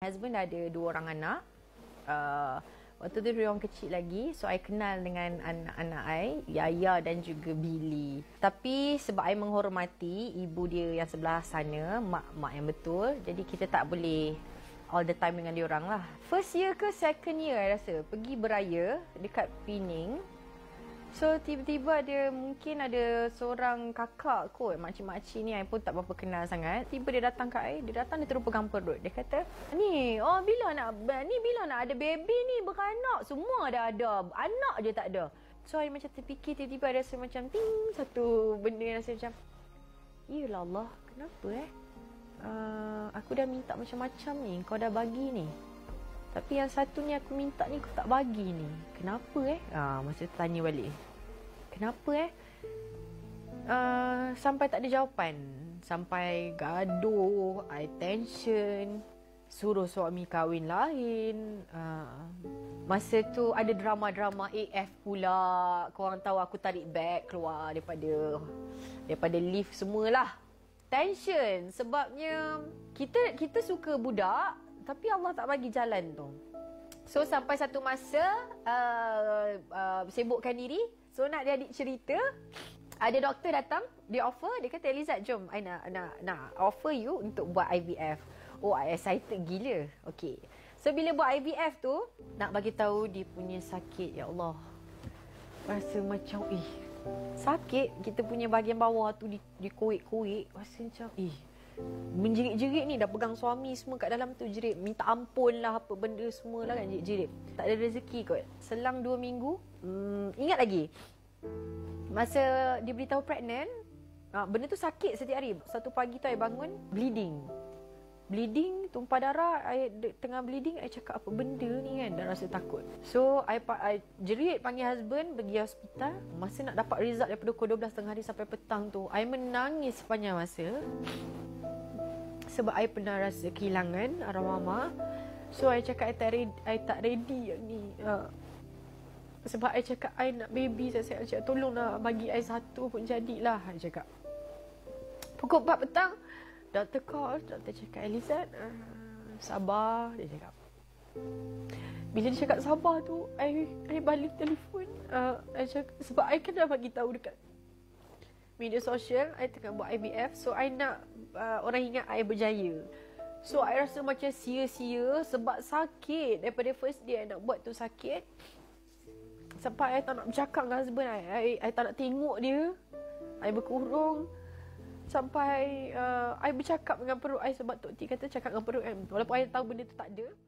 husband dah ada 2 orang anak. Waktu tu dia orang kecil lagi. So I kenal dengan anak-anak I, Yaya dan juga Billy. Tapi sebab I menghormati ibu dia yang sebelah sana, mak yang betul, jadi kita tak boleh all the time dengan dia orang lah. First year ke second year I rasa pergi beraya dekat Pening. So tiba-tiba mungkin ada seorang kakak kot, makcik-makcik ni I pun tak berapa kenal sangat. Tiba dia datang kat I, dia terus pegang perut. Dia kata, bila nak ada baby ni, beranak. Semua dah ada, anak je tak ada. So I macam terfikir, tiba-tiba rasa macam ting, satu benda yang rasa macam, yelah Allah, kenapa aku dah minta macam-macam ni, kau dah bagi ni. Tapi yang satu ni aku minta ni kau tak bagi ni. Kenapa masa tanya balik. Kenapa sampai tak ada jawapan. Sampai gaduh, I tension, suruh suami kahwin lain. Masa tu ada drama-drama AF pula. Korang tahu aku tarik bag keluar daripada lift semualah. Tension sebabnya kita suka budak tapi Allah tak bagi jalan tu. So sampai satu masa sibukkan diri. So nak dia adik cerita, ada doktor datang, dia offer, dia kata Elizad jom, I nak offer you untuk buat IVF. Oh, I excited gila. Okay. So bila buat IVF tu, nak bagi tahu dia punya sakit, ya Allah. Rasa macam sakit, kita punya bahagian bawah tu dikuik-kuik, rasa macam menjerit-jerit ni. Dah pegang suami semua kat dalam tu, jerit minta ampun lah, apa benda semua lah kan, jerit-jerit. Tak ada rezeki kot. Selang 2 minggu, ingat lagi masa dia beritahu pregnant, benda tu sakit setiap hari. Satu pagi tu I bangun bleeding, tumpah darah. I tengah bleeding, I cakap apa benda ni kan, dah rasa takut. So I jerit panggil husband, pergi hospital. Masa nak dapat result daripada pukul 12 tengah hari sampai petang tu, I menangis sepanjang masa. Sebab I pernah rasa kehilangan arwah mama. So I cakap I tak ready yang ni. Sebab I cakap I nak baby. Saya cakap tolonglah bagi I satu pun jadilah. I cakap pukul 4 petang doktor call. Doktor cakap Elizad, sabar. Dia cakap. Bila dia cakap sabar tu, I balik telefon. I cakap, sebab I kena bagi tahu dekat media sosial I tengah buat IVF. So I nak orang ingat I berjaya. So I rasa macam sia-sia sebab sakit. Daripada first day I nak buat tu sakit, sampai I tak nak bercakap dengan husband I tak nak tengok dia. I berkurung. Sampai I bercakap dengan perut I, sebab Tok T kata cakap dengan perut I, walaupun I tahu benda tu tak ada.